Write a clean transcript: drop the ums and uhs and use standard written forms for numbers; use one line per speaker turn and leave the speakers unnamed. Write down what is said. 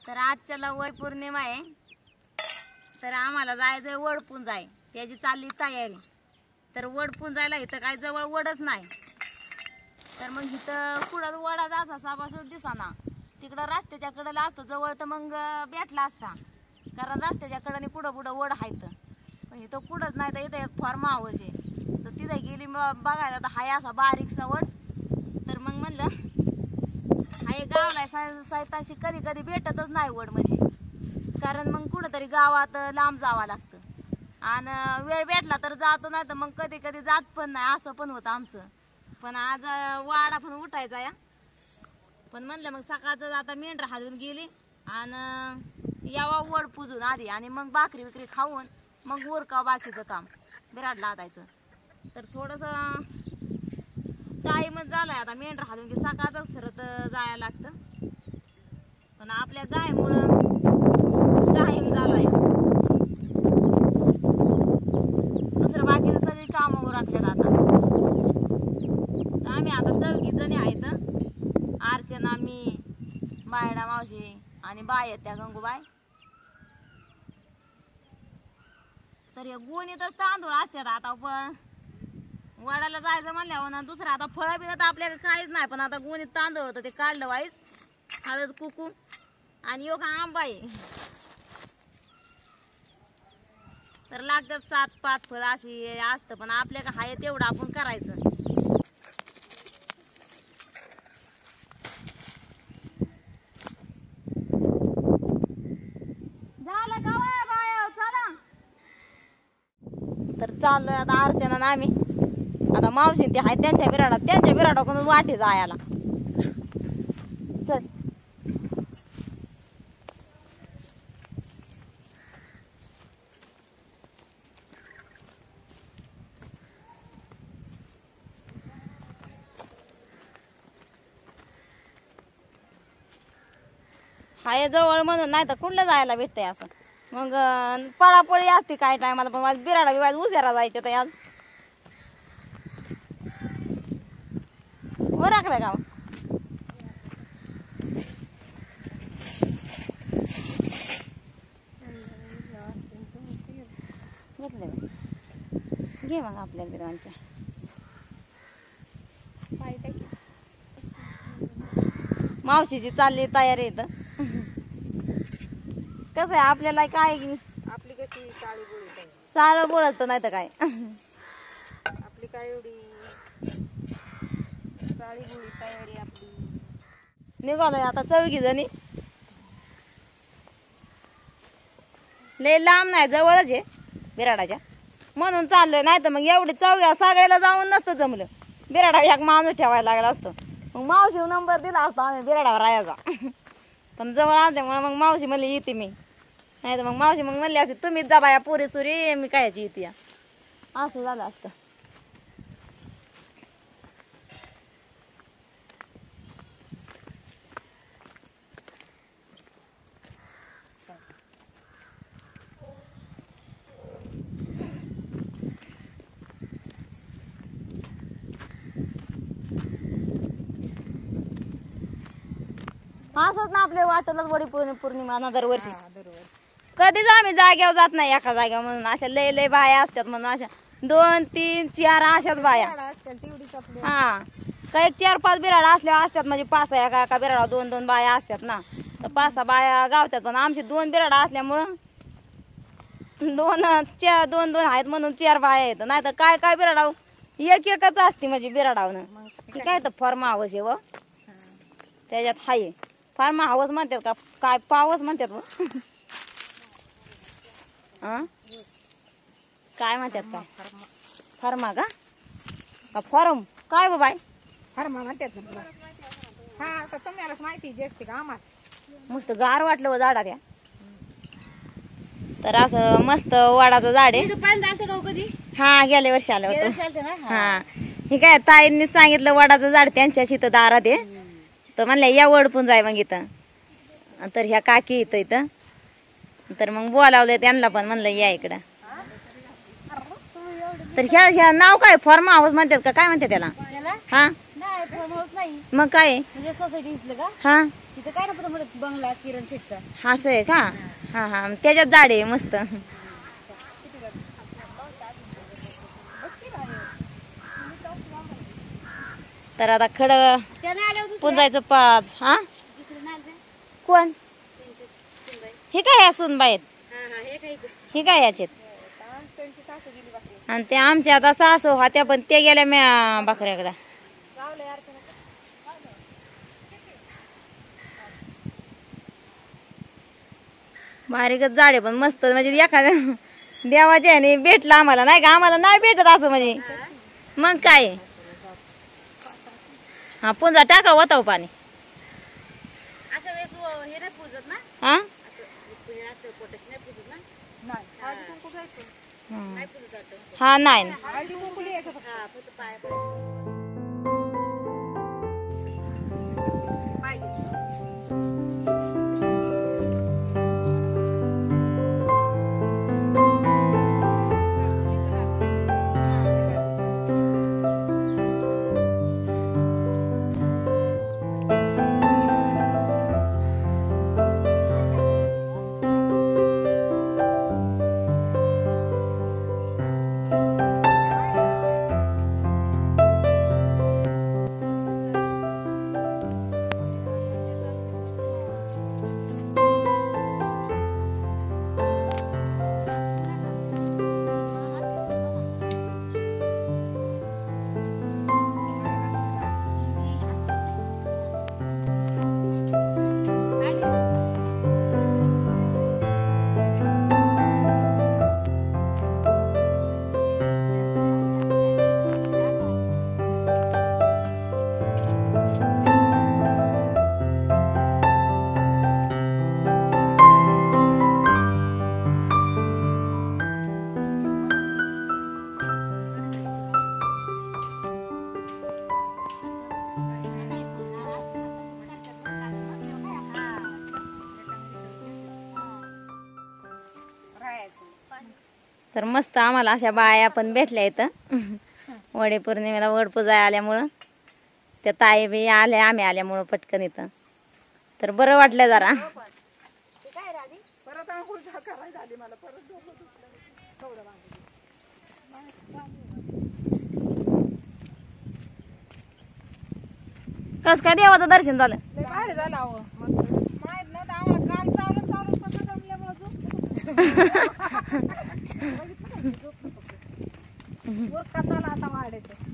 तर आजच्याला वड पौर्णिमा आहे, तर आम्हाला जायचंय वडपुंजाय, त्याची चालली तयारी। तर वडपुंजायला इथं काय जवळ वडच नाही, तर मग इथं कुठं वडा जायचा सापासून दिसाना, तिकडं रस्त्याच्या कडेला असतो जवळ, तर मग भेटला असता, कारण रस्त्याच्या कडेने कुठं कुठं वड आहेत, पण इथं कुठंच नाही। तर इथं एक फार्म हाऊस आहे, तर तिथे गेली बघायला, तर हाय असा बारीकसा वड। तर मग म्हणलं हाय गावला सायताशी कधी कधी भेटतच नाही वड, म्हणजे कारण मग कुठंतरी गावात लांब जावं लागतं, आणि वेळ भेटला तर जातो, नाही तर मग कधी कधी जात पण नाही, असं पण होतं आमचं। पण आज वाडा पण उठायचा या, पण म्हणलं मग सकाळचं आता मेंढर हालून गेली आणि यावा वड पुजून आधी, आणि मग भाकरी विक्री खाऊन मग उरका बाकीचं काम बिराड लादायचं। तर थोडंसं टाईमच झालाय आता, मेंढर हालून की सकाळच खरं तर जायला लागतं, पण आपल्या गायमुळं टाईम झालाय, दुसरं बाकीचं सगळी कामं उरकल्यात आता। तर आम्ही आता 4 जणी आहेत, अर्चना, मी, बायडा मावशी आणि बाय आहेत त्या गंगूबाई। तर हे गोणीतच तांदूळ असतात आता, पण वडाला जायचं म्हणल्यावर ना दुसरं आता फळं बिळं तर आपल्याकडे काहीच नाही, पण आता गोणीत तांदूळ होतं ते काढलं वाईट, हळद कुकू आणि एक आंबा आहे, तर लागतात 7-5 फळं अशी असतं, पण आपल्याकडे हाय तेवढं आपण करायचं। झालं का बाय, चला। तर चाललोय आता अर्चना ना आम्ही, आता मावशी ते आहेत त्यांच्या बिराडाकडून वाटे जायला। चल हाय जवळ म्हणून, नाही तर कुठलं जायला भेटतंय असं, मग पळापळी असते काय टायमाला, पण माझ्या बिराडा बिवाज उशिरा जायचं तर आज ओरखलं गाव घेतलं घे मग आपल्या बिरांच्या मावशीची चालली तयारी इथं। कसं आहे आपल्याला काय
आपली कशी काळी गोळी
सारं बोलत नाही तर काय,
आपली काय एवढी काळी गोळी तयारी आपली।
निघालोय आता 4 जणी, लय लांब नाही जवळच आहे बिराडाच्या, म्हणून चाललोय, नाही तर मग एवढी सगळ्याला जाऊन नसतं जमलं, बिराडा एक माणूस ठेवायला लागला असतो, मग मावशी नंबर दिला असतो आम्ही बिराडावर राहायचा, पण जवळ असल्यामुळे मग मावशी म्हणली येते मी, नाही तर मग मावशी मग म्हणली असते तुम्हीच जा बाया पुरी सुरी, मी कायची येते, असं झालं असतं। असंच ना आपल्या वाटलंच वडी पौर्णिमा ना दरवर्षी, कधीच आम्ही जाग्यावर जात नाही एका जाग्यावर, म्हणून अशा लय लय बाया असतात, म्हणून अशा 2, 3, 4 अशाच बाया, हा काही 4-5 बिराडा असल्या असतात, म्हणजे 5 एका बिराडा 2-2 बाया असतात ना, तर 5-6 बाया गावतात, पण आमचे 2 बिराडा असल्यामुळं 2-2 आहेत म्हणून 4 बाया आहेत, नाही तर काय काय बिराडाव एकच असते म्हणजे बिराडावनं, काय तर फार्म हाऊस आहे व त्याच्यात हाय फार्म हाऊस म्हणतात का काय पावस म्हणतात व काय म्हणतात, काय फार्मा का फॉर्म काय व बाय
फार्मा म्हणतात ना, हा आता तुम्हालाच माहिती जास्त का आम्हाला,
मस्त गार वाटलं व झाडा त्या। तर असं मस्त वडाचं झाड आहे,
कधी
हा गेल्या वर्षी आलं होतं, हा हे काय ताईंनी सांगितलं वडाचं झाड त्यांच्या इथं दारात आहे, तर म्हणल्या या वडपून जाय मग इथं, तर ह्या काकी इथं तर मग बोलावलं त्यांना, पण म्हणलं या इकडं। तर ह्या नाव काय फार्म हाऊस म्हणतात का काय म्हणतात त्याला, हा
नाही फार्म हाऊस नाही,
मग काय
म्हणजे सोसायटी का,
हा ते काय ना बंगला किरण शेटचा
असं आहे का? हा हा, त्याच्यात झाड आहे मस्त. तर आता खड पुंजायचं 5. हा कोण हे काय असून बाहेर हे काय याच्यात?
त्यांची सासू गेली बाकी
आणि ते आमच्या आता सासू होत्या पण ते गेल्या म्या बकऱ्याकडे. बारीकच झाडे पण मस्त, म्हणजे एखाद्या देवाच्या ह्याने भेटलं आम्हाला, नाही का? आम्हाला नाही भेटत असं म्हणजे. मग काय हा पुंजा टाका होता पाणी.
अशा वेळेस हे नाही पुजत ना,
हा
असं पोटाशी नाही पुजत ना,
नाही हळदी कुंकू घ्यायचं.
नाही पुजत वाटतं.
हा नाही
हळदी कुंकू लिहायचं फक्त.
हा फक्त पाया पडायचं.
तर मस्त आम्हाला अशा बाया पण भेटल्या इथं वडे पौर्णिमेला वडपूजा आल्यामुळं. त्या ताई बी आल्या, आम्ही आल्यामुळं पटकन इथं. तर बरं वाटलं जरा.
परत आंघोळ करायला आली मला, परत डोकं दुखलं. थोडं
कस काय देवाचं दर्शन झालं?
काय झालं अहो मस्त. माहित नव्हतं आम्हाला, काल चालत चालत पक्का जमल्यामुळे झोपलं. वर कथाला आता वाढायचं.